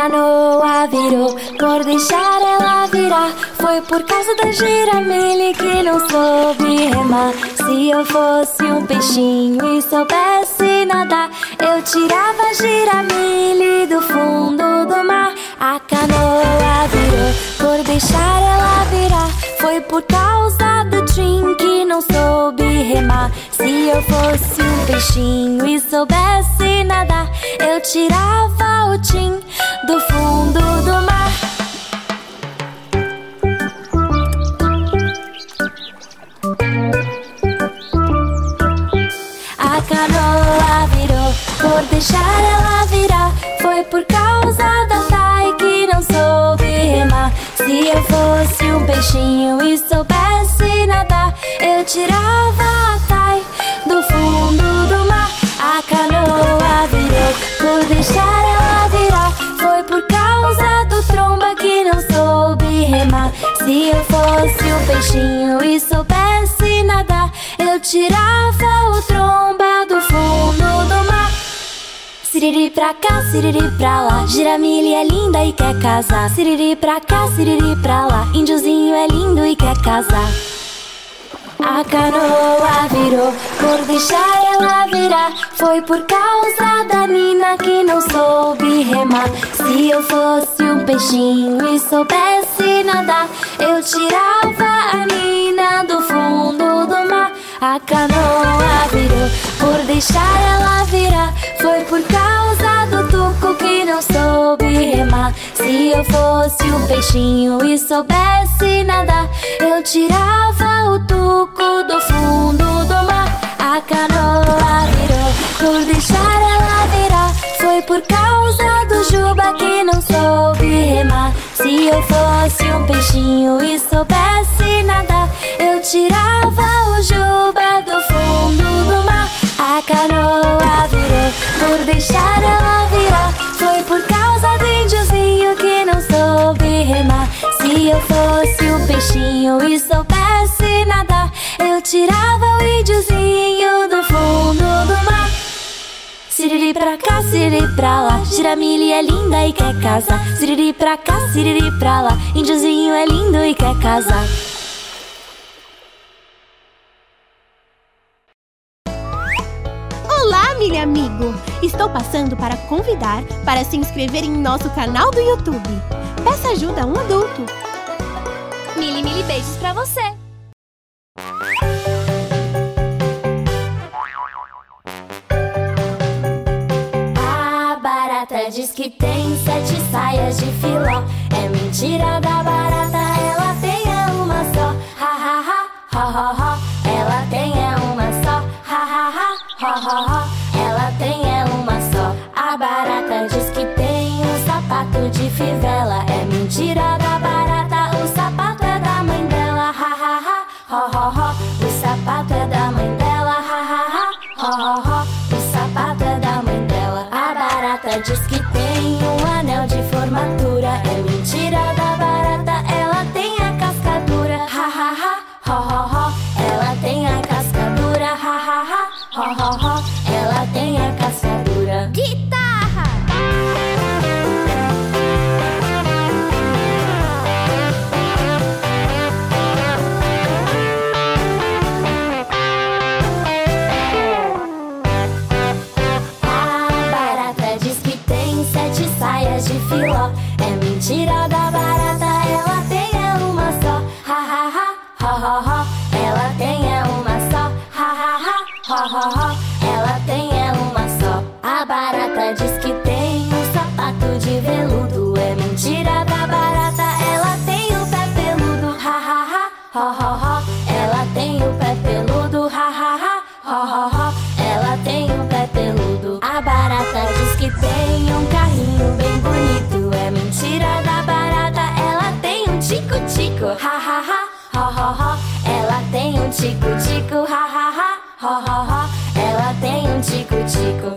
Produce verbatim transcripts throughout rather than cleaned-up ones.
canoa virou, por deixar ela virar. Foi por causa da giramilha que não soube remar. Se eu fosse um peixinho e soubesse nadar, eu tirava a giramilha do fundo do mar. A canoa virou, por deixar ela virar. Foi por causa do Tim que não soube remar. Se eu fosse um peixinho e soubesse nadar, eu tirava o Tim do fundo do mar. A canoa virou, por deixar ela virar. Foi por causa da Tai que não soube remar. Se eu fosse um peixinho e soubesse nadar, eu tirava a Tai do fundo do mar. A canoa virou, por deixar ela virar. Foi por causa do Tromba que não soube remar. Se eu fosse um peixinho e soubesse nadar, eu tirava o Tromba do fundo do mar. Siriri pra cá, siriri pra lá, giramilha é linda e quer casar. Siriri pra cá, siriri pra lá, índiozinho é lindo e quer casar. A canoa virou, por deixar ela virar. Foi por causa da Nina que não soube remar. Se eu fosse um peixinho e soubesse nadar, eu tirava a Nina do fundo do mar. A canoa virou, por deixar ela virar. Foi por causa do Tuco que não soube remar. Se eu fosse um peixinho e soubesse nadar, eu tirava o Tuco do fundo do mar. A canoa virou, por deixar ela virar. Foi por causa do Juba que não soube remar. Se eu fosse um peixinho e soubesse nadar, eu tirava o Juba do fundo do mar. A canoa virou, por deixar ela virar. Foi por causa do índiozinho que não soube remar. Se eu fosse um peixinho e soubesse nadar, eu tirava o índiozinho do fundo do mar. Siriri pra cá, siriri pra lá, giramilha é linda e quer casar. Siriri pra cá, siriri pra lá, índiozinho é lindo e quer casar. Olá, milho amigo! Estou passando para convidar para se inscrever em nosso canal do YouTube. Peça ajuda a um adulto. Mili, mili beijos pra você! A barata diz que tem sete saias de filó. É mentira da barata, ela tem é uma só. Ha ha ha, ho ho ho, ela tem é uma só. Ha ha ha, ho ho ho, ela tem é uma só. A barata diz que tem um sapato de fivela. É mentira da barata, o sapato é da mãe dela. Ha ha ha, ho ho ho, o sapato é da mãe dela. Ha ha ha, ho ho ho, o sapato é da mãe dela. A barata diz que tem um anel de formatura. É mentira da barata, ela tem a cascadura. Ha ha ha, ho ho ho, ela tem a cascadura. Ha ha ha, ho ho ho, ela tem a cascadura. Guitarra! De filó. É mentira da barata, ela tem é uma só. Ha ha ha, ho ho ho, ela tem é uma só. Ha ha ha, ho ho ho, ela tem é uma só. A barata diz que tem um sapato de veludo. É mentira da barata, ela tem o pé peludo. Ha ha ha, ho ho ho, ela tem o pé peludo. Ha ha ha, ho ho ho, ela tem o pé peludo. A barata diz que tem um carrinho bem bonito. É mentira da barata, ela tem um tico-tico. Ha ha ha, ho ho ho, ela tem um tico-tico. Ha ha ha, ho ho ho, ela tem um tico-tico.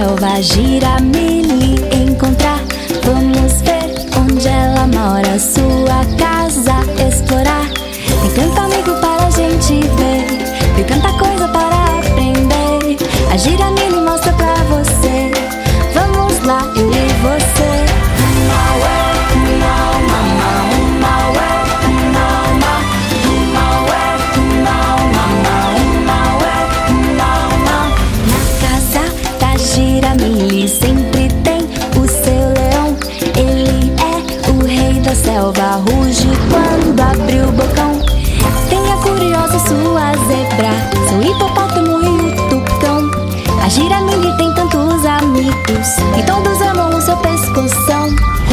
selva Giramille encontrar. Vamos ver onde ela mora, sua casa explorar. Tem tanto amigo para a gente ver, tem tanta coisa para aprender. A Giramille mostra pra você. Vamos lá, eu e você. Giramille sempre tem o seu leão. Ele é o rei da selva, ruge quando abre o bocão. Tem a curiosa sua zebra, seu hipopótamo e o tucão. A Giramille tem tantos amigos e todos amam o seu pescoção.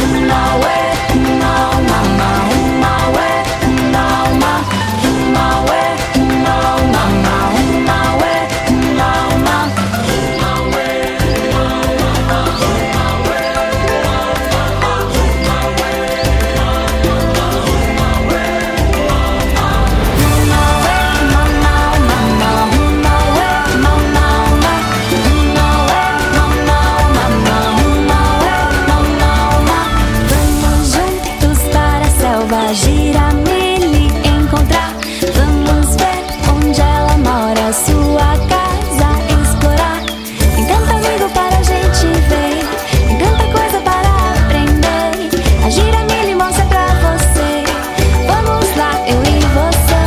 Giramille encontrar. Vamos ver onde ela mora, sua casa explorar. Tem tanto amigo para a gente ver, tem tanta coisa para aprender. A Giramille mostra pra você. Vamos lá, eu e você.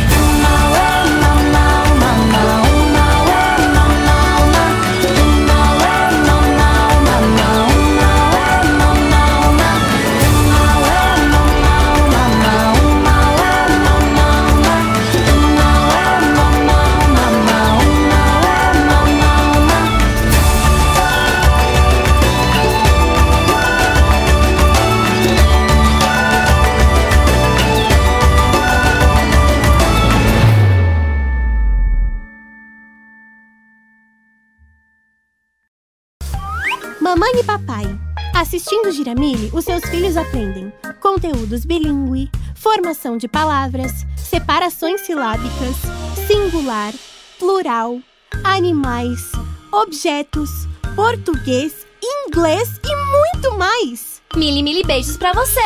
Mamãe e papai. Assistindo Giramille, os seus filhos aprendem conteúdos bilíngue, formação de palavras, separações silábicas, singular, plural, animais, objetos, português, inglês e muito mais. Mili, mili beijos pra você.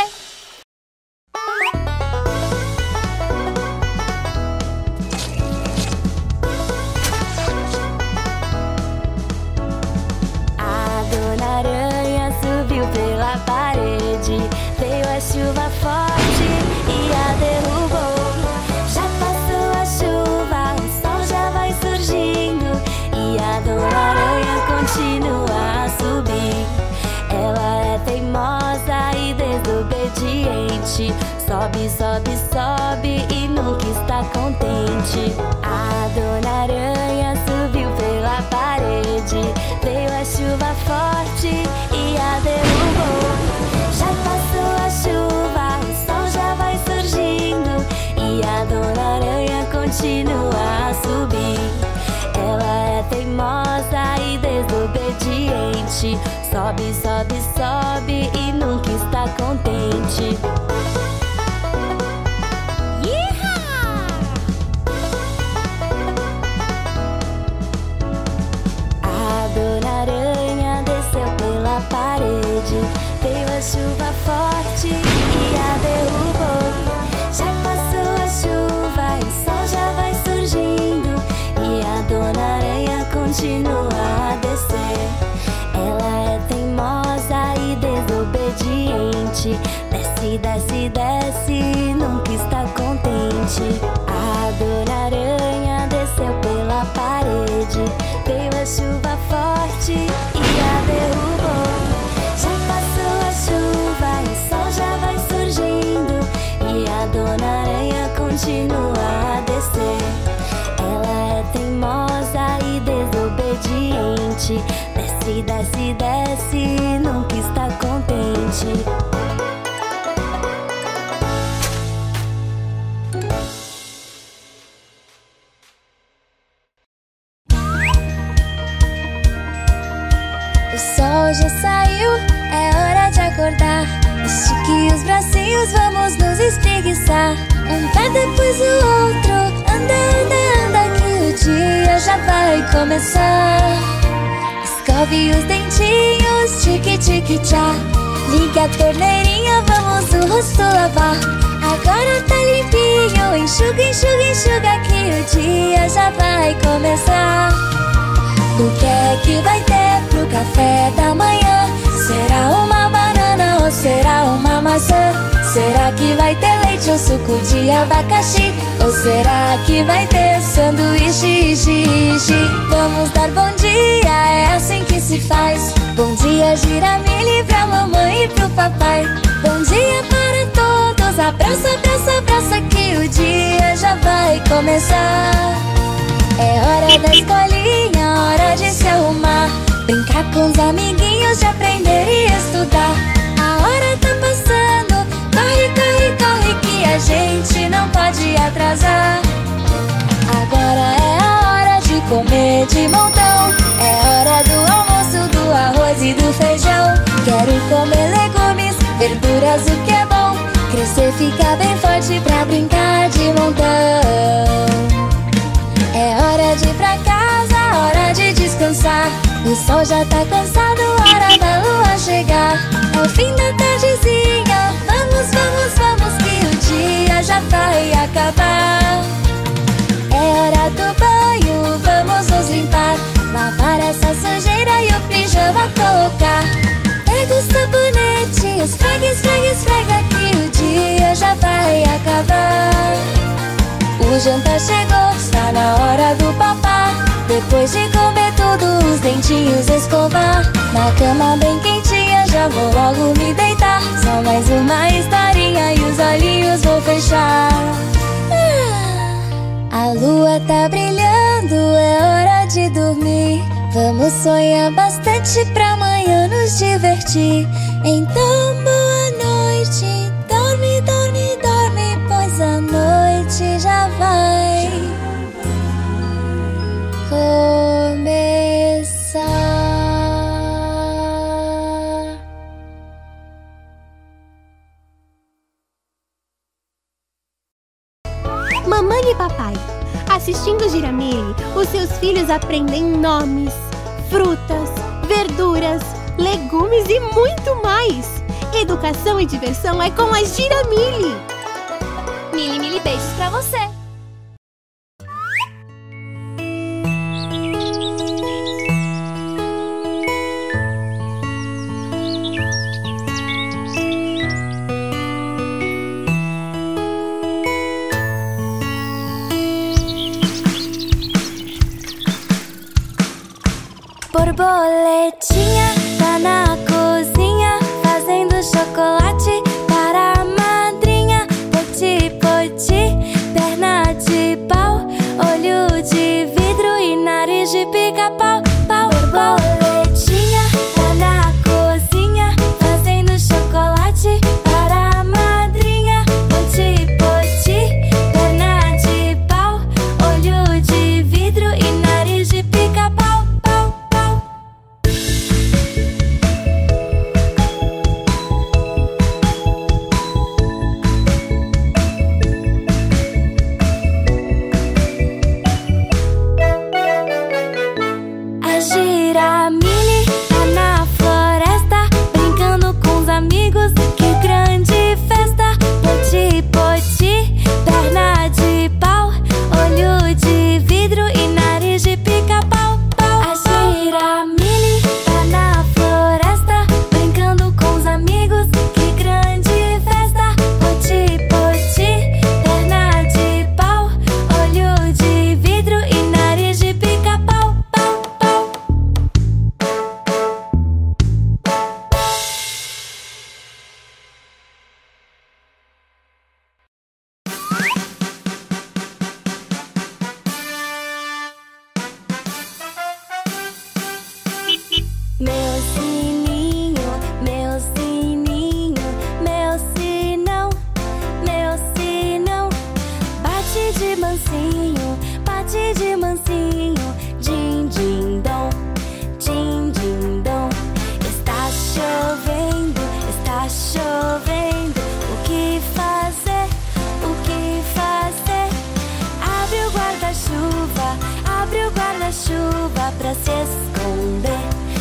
Chuva forte e a derrubou. Já passou a chuva, o sol já vai surgindo e a Dona Aranha continua a subir. Ela é teimosa e desobediente, sobe, sobe, sobe e nunca está contente. A Dona Aranha subiu pela parede, veio a chuva forte e a derrubou. Já passou a chuva, o sol já vai surgindo e a Dona Aranha continua a subir. Ela é teimosa e desobediente, sobe, sobe, sobe e nunca está contente. A Dona Aranha desceu pela parede, veio a chuva forte e a derrubou. Já passou a chuva e o sol já vai surgindo e a Dona Aranha continua a descer. Ela é teimosa e desobediente, desce, desce, desce, nunca está contente. A Dona Aranha desceu pela parede, veio a chuva forte e a derrubou. Já passou a chuva e o sol já vai surgindo e a Dona Aranha continua a descer. Ela é teimosa e desobediente, desce, desce, desce, nunca está contente. O sol já saiu, é hora de acordar. Estique os bracinhos, vamos nos espreguiçar. Um pé depois o outro, anda, anda, anda, que o dia já vai começar. Escove os dentinhos, tique tique tchá. Liga a torneirinha, vamos o rosto lavar. Agora tá limpinho, enxuga, enxuga, enxuga, que o dia já vai começar. O que é que vai ter pro café da manhã? Será uma banana ou será uma maçã? Será que vai ter leite ou suco de abacaxi? Ou será que vai ter sanduíche, ishi, ishi? Vamos dar bom dia, é assim que se faz. Bom dia, Giramille, pra mamãe e pro papai. Bom dia para todos, abraça, abraça, abraça, que o dia já vai começar. É hora da escolinha, hora de se arrumar, brincar com os amiguinhos, de aprender e estudar. A hora tá passando, corre, corre, corre, que a gente não pode atrasar. Agora é a hora de comer de montão. É hora do almoço, do arroz e do feijão. Quero comer legumes, verduras, o que é bom. Crescer, ficar bem forte pra brincar de montão. É hora de ir pra casa, hora de descansar. O sol já tá cansado, hora da lua chegar. É o fim da tardezinha, vamos, vamos, vamos, que o dia já vai acabar. É hora do banho, vamos nos limpar, lavar essa sujeira e o pijama colocar. Pega o sabonete, esfrega, esfrega, esfrega, que o dia já vai acabar. O jantar chegou, está na hora do papá. Depois de comer tudo, os dentinhos escovar. Na cama bem quentinha, já vou logo me deitar. Só mais uma historinha e os olhinhos vou fechar. A lua tá brilhando, é hora de dormir. Vamos sonhar bastante pra amanhã nos divertir. Então boa noite, dorme, dorme, dorme, pois a noite já vai começar. Mamãe e papai, assistindo Giramille, os seus filhos aprendem nomes, frutas, verduras, legumes e muito mais. Educação e diversão é com a Giramille. Mili, mili, beijos pra você. Borboletinha tá na cozinha, fazendo chocolate para a madrinha. Poti, poti, perna de pau, olho de vidro e nariz de pica-pau. Pau, borboletinha tá na cozinha, fazendo chocolate para a madrinha. Poti, poti, perna de pau, olho de vidro e nariz de pica-pau. Giramille tá na floresta, brincando com os amigos, que grande festa. Poti, poti, perna de pau, olho de vidro e nariz de pica-pau. A Giramille tá na floresta, brincando com os amigos, que grande festa. Poti, poti, perna de pau, olho de vidro e nariz de pica-pau. Meu sininho, meu sininho, meu sinão, meu sinão, bate de mansinho, bate de mansinho, din, din, dom, din, din, dom. Está chovendo, está chovendo, o que fazer, o que fazer? Abre o guarda-chuva, abre o guarda-chuva pra se esconder.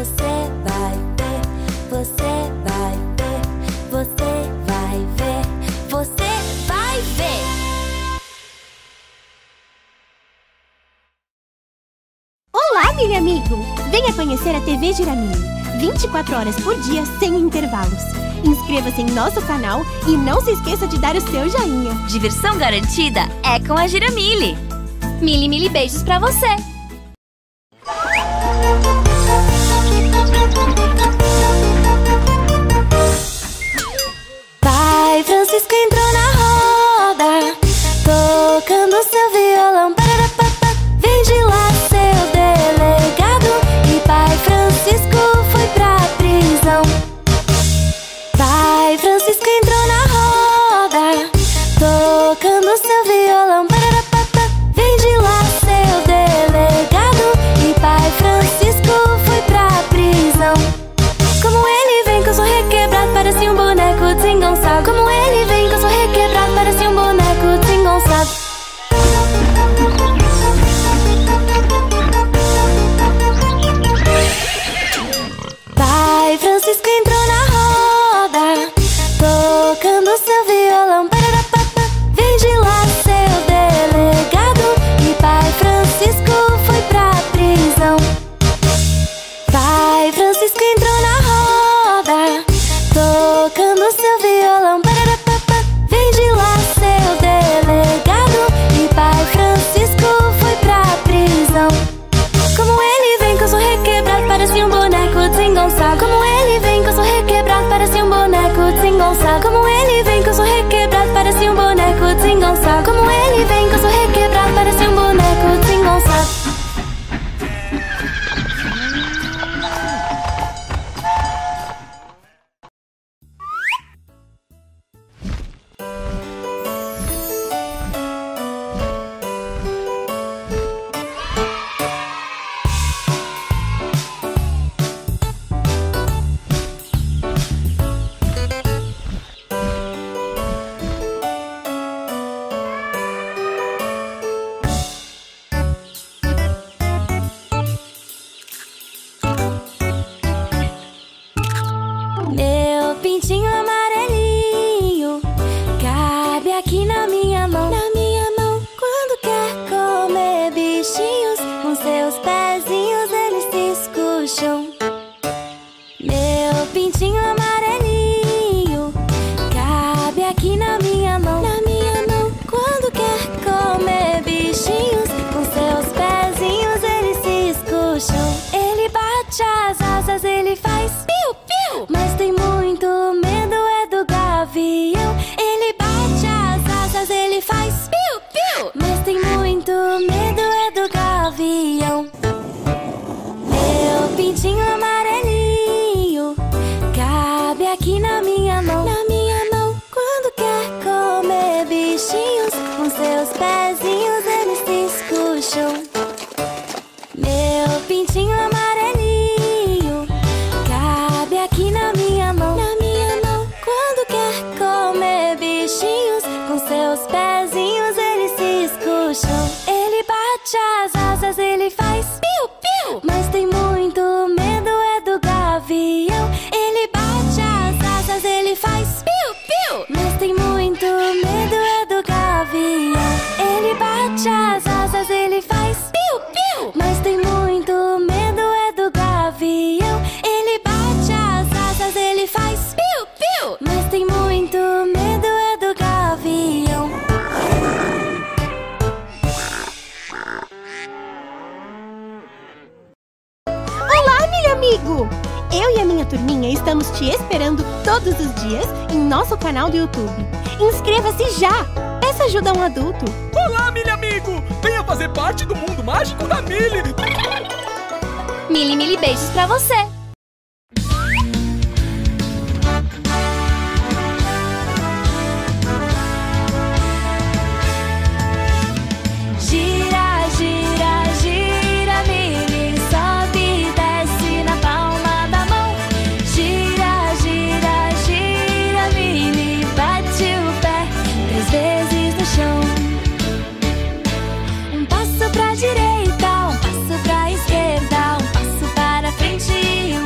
Você vai ver, você vai ver, você vai ver, você vai ver. Olá, Mili Amigo! Venha conhecer a T V Giramille. vinte e quatro horas por dia, sem intervalos. Inscreva-se em nosso canal e não se esqueça de dar o seu joinha. Diversão garantida é com a Giramille. Mili Mili beijos pra você. Pai Francisco entrou na roda, tocando seu violão. Pararapapá, vem de lá seu delegado. E Pai Francisco foi pra prisão. Pai Francisco entrou na roda, tocando seu violão. Pararapapá, vem de lá seu delegado. E Pai Francisco foi pra prisão. Como ele vem com seu requebrado, parece um boneco desengonçado. Como ele vem com seu requebrado, parece um boneco desengonçado. Pai Francisco entrou na roda, tocando seu violão. Pararapapá, vem de lá seu delegado. E Pai Francisco foi pra prisão. Pai Francisco entrou na roda, tocando seu violão. Pararapapá, vem de lá seu delegado. E Pai Francisco foi pra prisão. Como ele vem com seu requebrado, parece um boneco desengonçado. Como ele vem com seu requebrado, parece um boneco desengonçado. Como ele vem com seu requebrado, parece um boneco desengonçado. Como ele vem com seu requebrado, parece um boneco desengonçado. Meu pintinho amarelinho cabe aqui na minha mão. Na minha mão, quando quer comer bichinhos, com seus pezinhos eles se escucham. Meu pintinho amarelinho cabe aqui na minha mão. Na minha mão, quando quer comer bichinhos, com seus pezinhos eles se escucham. Ele bate as asas, ele faz piu, piu, mas tem muito medo é do gavião. Ele bate as asas, ele faz piu, piu, mas tem muito medo é do gavião. Meu pintinho amarelinho cabe aqui na minha mão. Na minha mão, quando quer comer bichinhos, com seus pezinhos eles se escucham. Meu pintinho amarelinho cabe aqui na minha mão. Na minha mão, quando quer comer bichinhos, com seus pezinhos eles se escucham. Ele bate as asas, ele faz piu, piu, mas tem muito medo é do gavião. Ele bate as asas, ele faz piu, piu, mas tem muito medo é do gavião. Ele bate as asas, ele faz piu, piu, mas tem muito medo é do gavião. Ele bate as asas, ele faz piu, piu, mas tem muito medo é do gavião. Olá, Mili Amigo! Eu e a minha turminha estamos te esperando todos os dias em nosso canal do YouTube. Inscreva-se já! Peça ajuda a um adulto. Olá, Mili Amigo! Venha fazer parte do mundo mágico da Mili! Mili Mili beijos pra você. Gira, gira, gira, Mili, sobe e desce na palma da mão. Gira, gira, gira, Mili, bate o pé três vezes no chão. Um passo pra direita, um passo pra esquerda, um passo para frente e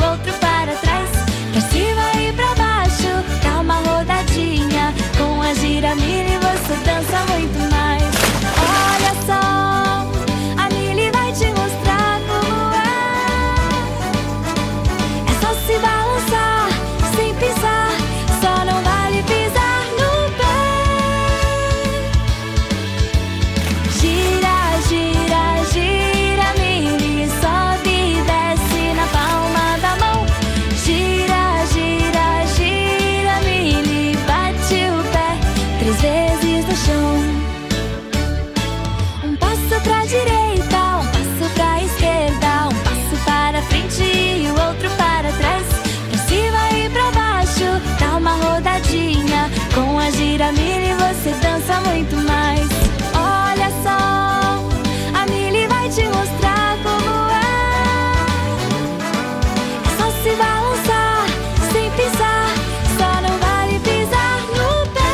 você dança muito mais. Olha só, a Milly vai te mostrar como é. É só se balançar, sem pisar, só não vale pisar no pé.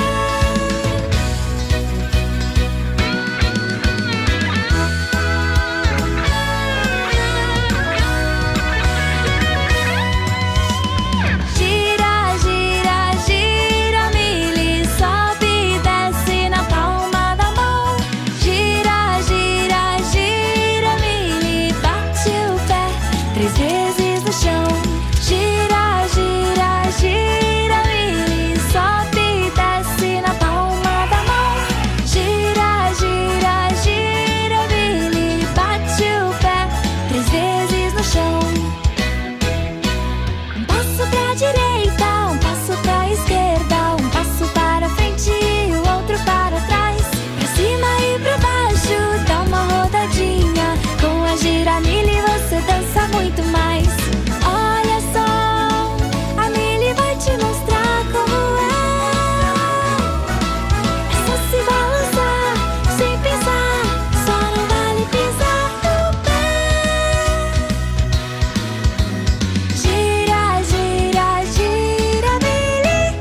Gira, gira, gira, Milly, sobe e desce na palma da mão. Gira, gira, gira, Milly, bate o pé três vezes no chão. Gira, gira, gira, Milly, sobe e desce na palma da mão. Gira, gira, gira, Milly, bate o pé três vezes no chão. Um passo pra direita, um passo pra esquerda, um passo para frente e o outro para trás. Pra cima e pra baixo, dá uma rodadinha. Com a Gira Milly você dança muito mais. Olha só, a Milly vai te mostrar como é. É só se balançar, sem pisar, só não vale pisar no pé. Gira, gira, gira, Milly.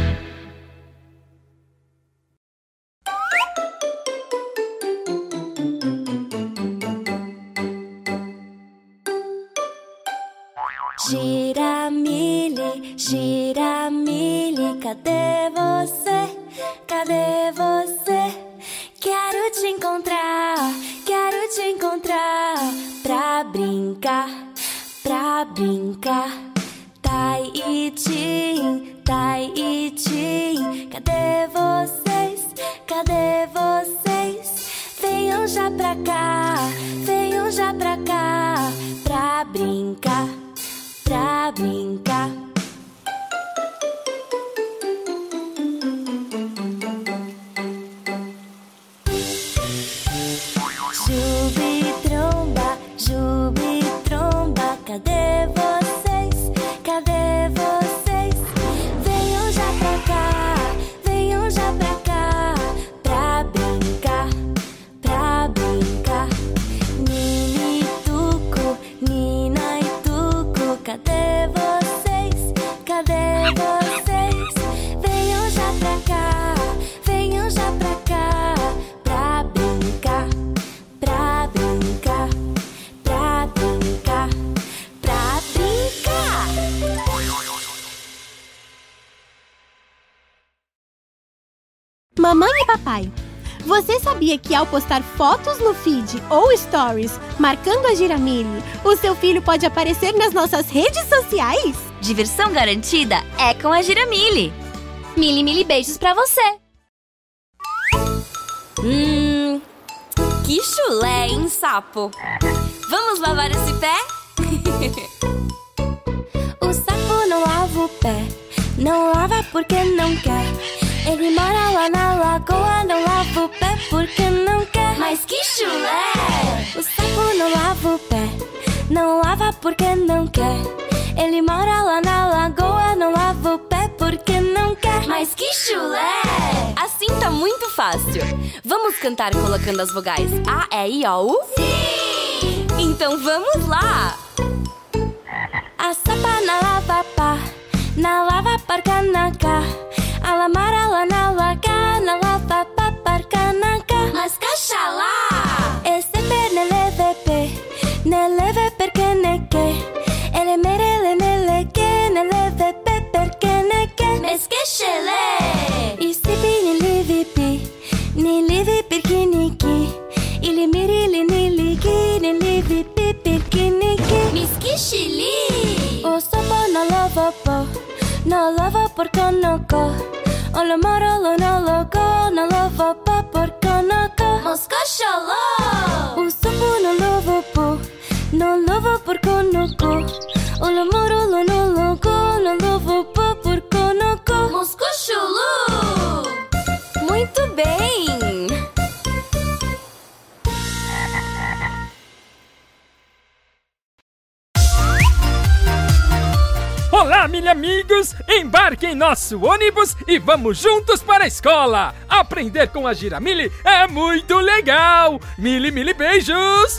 Gira, Milly, gira, Milly, cadê você? Cadê você? Quero te encontrar, quero te encontrar pra brincar, pra brincar. Taiitim, Taiitim, cadê vocês? Cadê vocês? Venham já pra cá, venham já pra cá pra brincar, pra brincar. Jubi-tromba, Jubi-tromba, cadê vocês? Cadê vocês? Venham já pra cá, venham já pra cá pra brincar, pra brincar. Nini-tuco, Nina e Tuco, cadê vocês? Cadê vocês? Venham já pra cá, venham já pra cá pra brincar, pra brincar, pra brincar, pra brincar. Mamãe e papai, você sabia que ao postar fotos no feed ou stories marcando a Gira Milly, o seu filho pode aparecer nas nossas redes sociais? Diversão garantida é com a Gira Milly. Milly, Milly, beijos pra você. Hum, que chulé, hein, sapo? Vamos lavar esse pé? O sapo não lava o pé, não lava porque não quer. Ele mora lá na lagoa, não lava o pé porque não quer. Mas que chulé! O sapo não lava o pé, não lava porque não quer. Ele mora lá na lagoa, não lava o pé porque não quer. Mas que chulé! Assim tá muito fácil. Vamos cantar colocando as vogais A, E, I, O, U? Sim! Então vamos lá! A sapa na lava pá, na lava parca na cá. A lamara lá na laga, na lava pá parca na cá. Mas caxalá! Esse per ne leve pe, ne leve perché ne che. Ele merele ne le che, ne leve pe perché ne che. Mas que chelé! E se pi ni livi pi, ni livi perché ni chi. Ili mirili ni ligi, ni livi pi perché ni chi. Mis que chili! O sopo na lava po, na lava porca no co. O lo moro lo no lo go, na lava pa porca no co. Mos cachaló! O sopo no lava po, no lava porca no co. O lo moro lo no lo go, na lava pa porca no co. Mos cachaló! Muito bem! Olá, mil amigos! Embarquem em nosso ônibus e vamos juntos para a escola! Aprender com a Giramille é muito legal! Mili, mili beijos!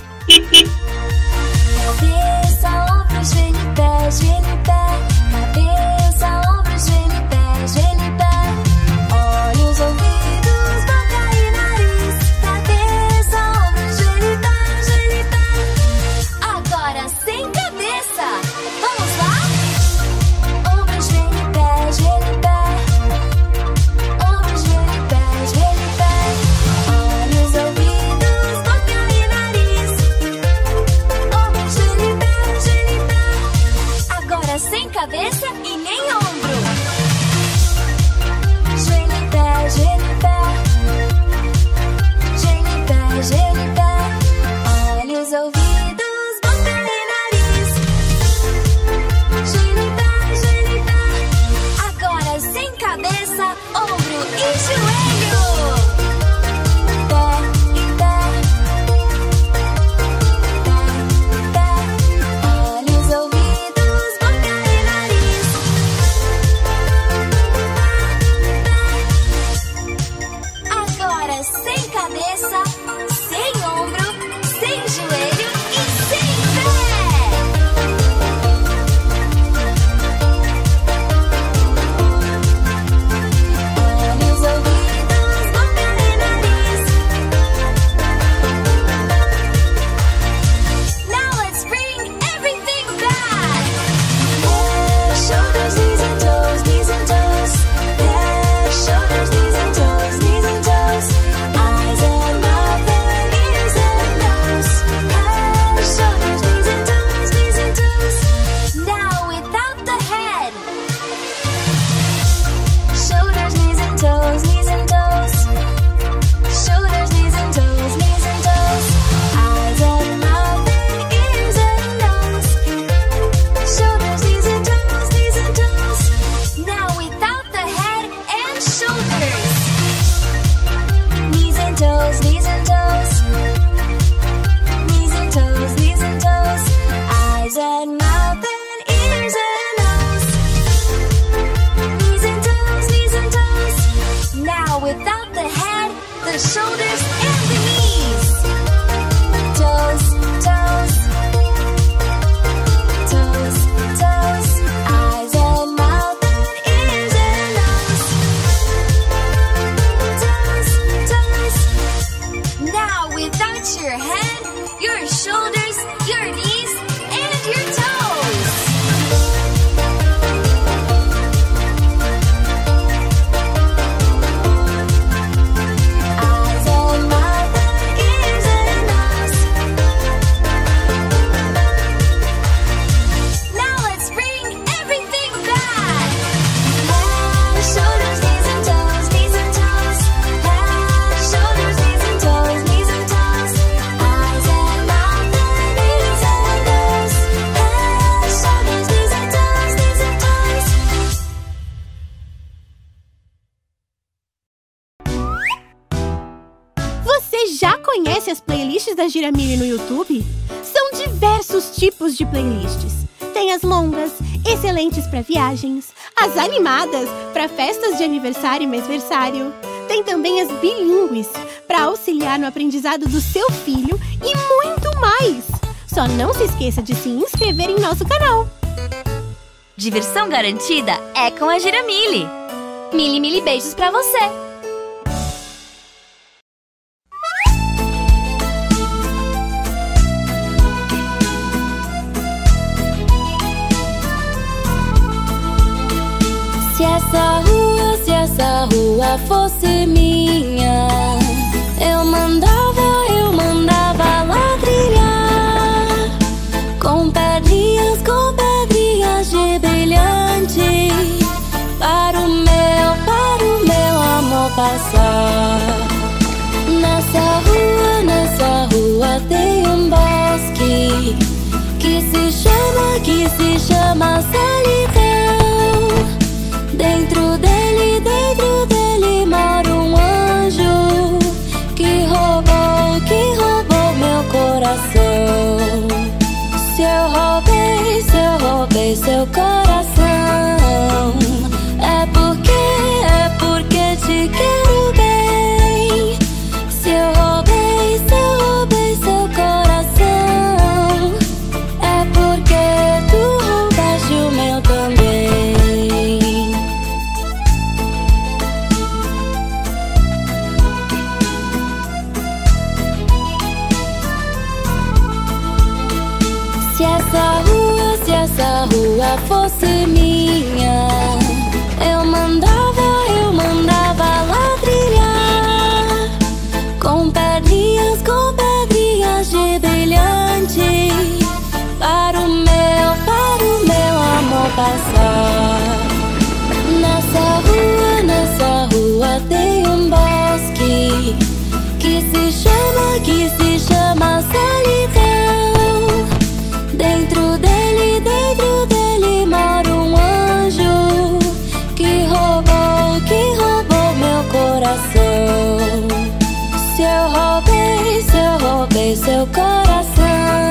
Cabeça, ombros, joelho e pé, joelho e pé. Cabeça, ombros, joelho e pé, joelho e pé. Olhos, ouvidos, boca e nariz. Cabeça, ombros, joelho e pé, joelho e pé. Agora sem cabeça. Vamos lá? Ombros, joelho e pé, joelho e pé. Ombros, joelho e pé, joelho e pé. Olhos, ouvidos, boca e nariz. Ombros, joelho e pé, joelho e pé. Agora sem cabeça e nem ombro. Joelho e pé, joelho e pé. Joelho e pé, joelho e pé. Olhos, ouvidos, boca e nariz. Joelho e pé, joelho e pé. Agora sem cabeça, ombro e joelho. Pé e pé. Pé e pé. Olhos, ouvidos, boca e nariz. Agora sem cabeça, sem ombro, sem joelho e sem pé. Olhos, ouvidos, boca e nariz. Now let's bring everything back. Head, shoulders, knees and toes, knees and toes. Head, shoulders, knees and toes, knees and toes. Eyes and mouth and ears and nose. Head, shoulders, knees and toes, knees and toes. Now without the head. Shoulders, knees and toes, knees and toes. Shoulders, knees and toes, knees and toes. Eyes and mouth and ears and nose. Shoulders, knees and toes, knees and toes. Now without the head and shoulders. Knees and toes, knees and toes. Knees and toes, knees and toes. Eyes and mouth and ears and nose. Knees and toes, knees and toes. Now without the head, the shoulders and the knees. Toes, toes. Toes, toes. Eyes and mouth and ears and nose. Toes, toes. Now without your head, your shoulders, your knees, and your toes. Eyes and mouth and ears and nose. Now let's bring everything back. Head, shoulders, knees and toes, knees and toes. Head, shoulders, knees and toes, knees and toes. Eyes and mouth and ears and nose. Head, shoulders, knees and toes, knees and toes. Você já conhece as playlists da Giramille no YouTube? São diversos tipos de playlists. Tem as longas, excelentes para viagens, as animadas para festas de aniversário e mêsversário. Tem também as bilíngues para auxiliar no aprendizado do seu filho e muito mais. Só não se esqueça de se inscrever em nosso canal. Diversão garantida é com a Giramille. Mili, mili beijos pra você. Se essa rua, se essa rua fosse minha, eu mandava, eu mandava ladrilhar com pedrinhas, com pedrinhas de brilhante para o meu, para o meu amor passar. Nessa rua, nessa rua tem um bosque que se chama, que se chama solidão. Dentro dele, dentro dele mora um anjo que roubou, que roubou meu coração. Se eu roubei, se eu roubei seu coração. essa rua fosse minha, eu mandava, eu mandava ladrilhar com pedrinhas, com pedrinhas de brilhante, para o meu, para o meu amor passar. Nessa rua, nessa rua tem um bosque que se chama, que se chama solidão. Dentro dele, dentro dele mora um anjo que roubou, que roubou meu coração. Se eu roubei, se eu roubei seu coração,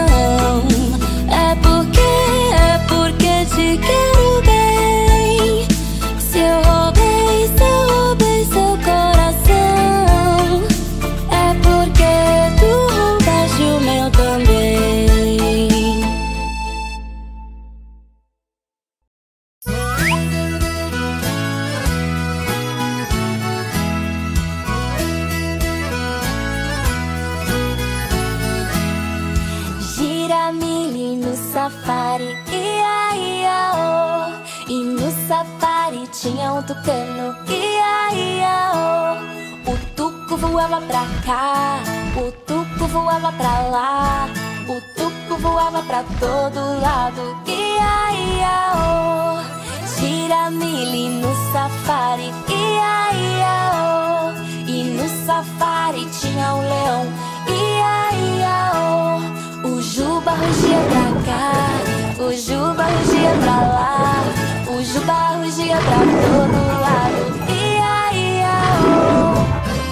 é porque, é porque te quero bem. Se eu roubei, se eu roubei seu coração, é porque tu roubaste o meu também. Giramille no safari, ia, ia, oh. E no safari tinha um tucano, ia, ia, oh. O tuco voava pra cá, o tuco voava pra lá, o tuco voava pra todo lado, ia, ia, oh. Giramille no safari, ia, ia, oh. E no safari tinha um leão, ia, ia, oh. O Juba rugia pra cá, o Juba rugia pra lá, o Juba rugia pra todo lado, ia, ia, oh.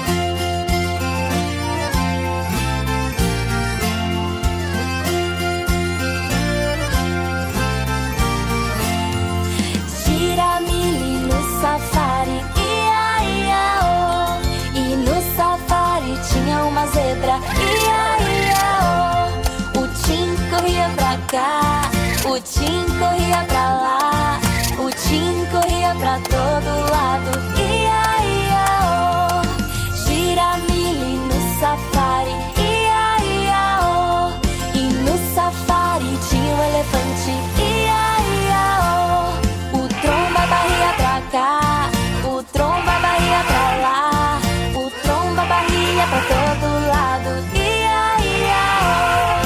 Giramille no safari, ia, ia, oh. E no safari tinha uma zebra, ia, ia, oh. O Tim corria pra cá, o Tim corria pra lá, o Tim corria pra todo lado, ia, ia, oh. Giramille no safari, ia, ia, oh. E no safari tinha um elefante, ia, ia, oh. O Tromba barria pra cá, o Tromba barria pra lá, o Tromba barria pra todo lado, ia, ia, oh.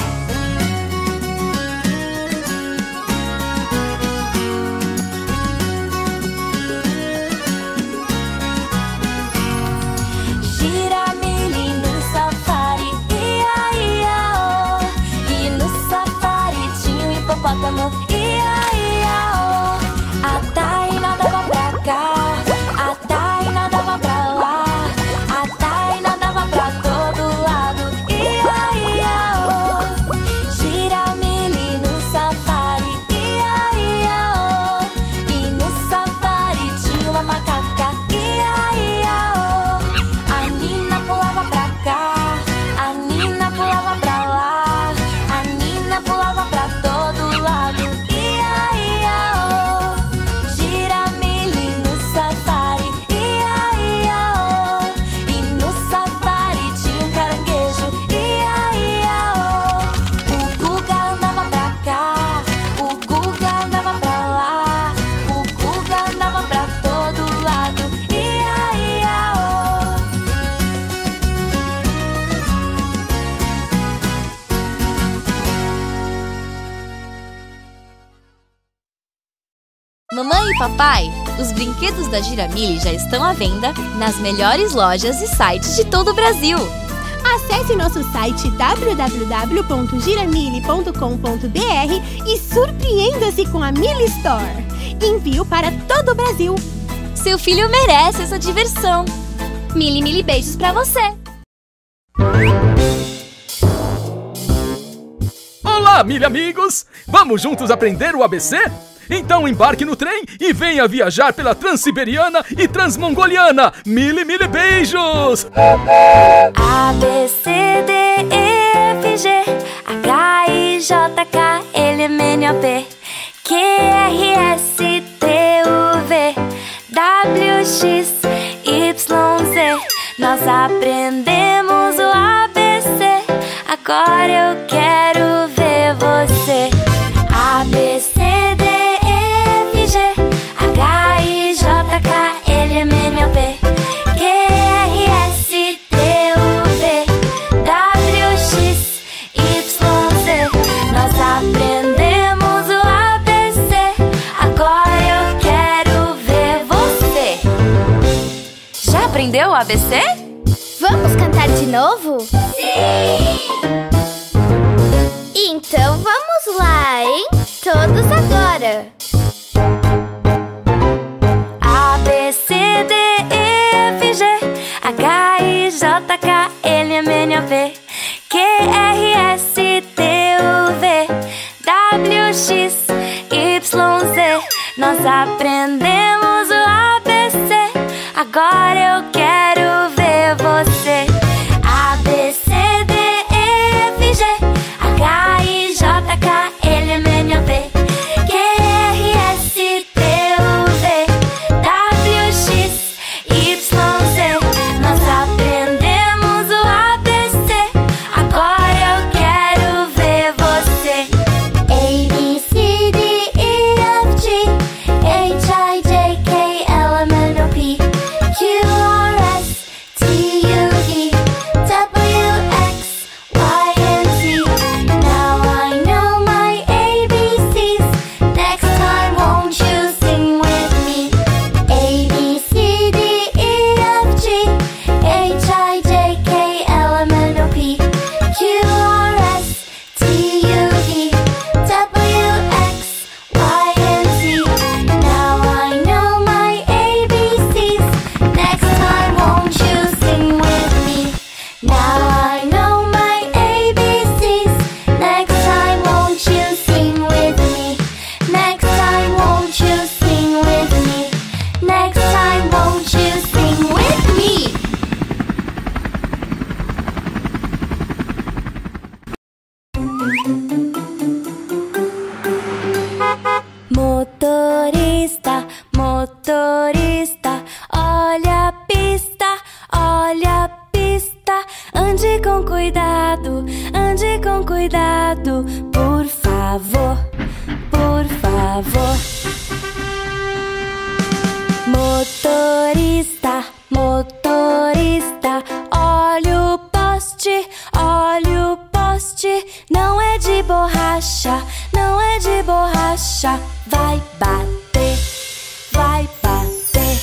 Giramille no safari, ia, ia, oh. E no safari tinha um hipopótamo, ia, ia, oh. A Taina dava pra cá, a Taina dava pra lá, a Taina dava pra todo lado, ia, ia, oh. Giramille no safari, ia, ia, oh. E no safari tinha uma macaca, ia, ia, oh. A Nina pulava pra cá, a Nina pulava pra lá, a Nina pulava pra todo lado, ia, ia, oh. Giramille no safari, ia, ia, oh. E no safari tinha um caranguejo, ia, ia, oh. O Guga andava pra cá, o Guga andava pra lá, o Guga andava pra todo lado, ia, ia, oh. Mamãe e papai, os brinquedos da Giramille já estão à venda nas melhores lojas e sites de todo o Brasil. Acesse nosso site w w w ponto giramille ponto com ponto b r e surpreenda-se com a Mille Store. Envio para todo o Brasil. Seu filho merece essa diversão. Mille, mille beijos pra você. Olá, Mille amigos! Vamos juntos aprender o A B C? Então embarque no trem e venha viajar pela Transiberiana e Transmongoliana. Mille, mille beijos! A, B, C, D, E, F, G, H, I, J, K, L, M, N, O, P, Q, R, S, T, U, V, W, X, Y, Z. Nós aprendemos o A B C, agora eu quero ver você. A, B, C, A B C? Vamos cantar de novo? Sim! Então vamos lá, hein? Todos agora! A, B, C, D, E, F, G H, I, J, K, L, M, N, O, P Q, R, S, T, U, V W, X, Y, Z Nós aprendemos o A B C Agora eu quero ver você A, B, C, D, E, F, G H, I, J, K, L, M, N, O, P Q, R, S, T, U, V W, X, Y, Z Nós aprendemos o A B C Agora eu quero ver você A, B, C, D, E, F, G H, I, J, K, L, M, N, O, P Q, R, S, T, U, V W, X, Y, and Z Now I know my A B Cs Next time won't you sing with me A, B, C, D, E, F, G H, I, J, K, L, M, N, O, P Q, R, S, T, U, V W, X, Y, and Z Now I know my A B Cs Next time won't you sing with me Now I know my A B Cs Next time won't you sing with me Next time won't you sing with me Next time won't you sing with me Motorista, motorista, olha a pista, olha a pista. Ande com cuidado, ande com cuidado, por favor, por favor. Motorista, motorista, olha o poste, olha o poste. Não é de borracha, não é de borracha. Vai bater, vai bater.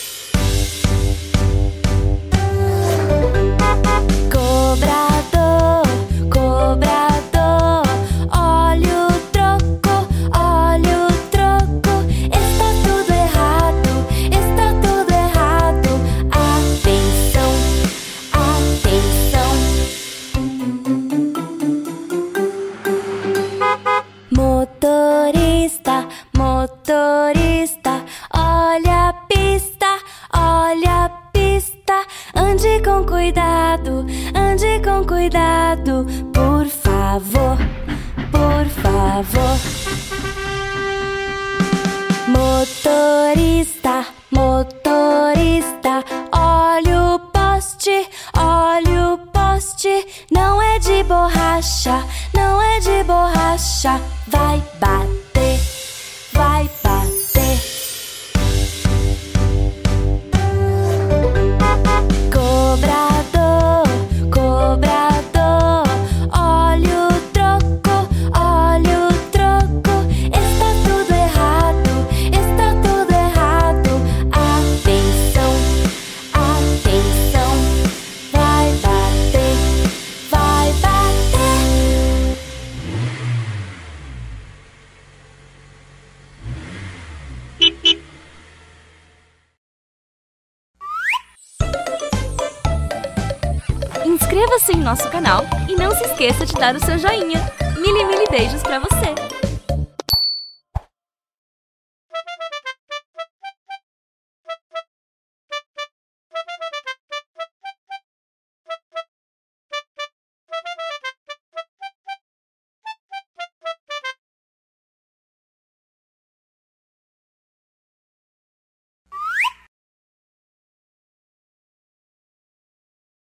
Cobrador, cobrador, olha o troco, olha o troco. Está tudo errado, está tudo errado. Atenção, atenção. Motorista, motorista, olha a pista, olha a pista. Ande com cuidado, ande com cuidado, por favor, por favor. Motorista, motorista, olha o poste, olha o poste. Não é de borracha, não é de borracha. Vai bater, vai bater. Cobrador, cobrador, olha o troco, olha o troco. Está tudo errado, está tudo errado. Atenção, atenção. Vai bater, vai bater. Inscreva-se em nosso canal e não se esqueça de dar o seu joinha. Mili, mili beijos pra você!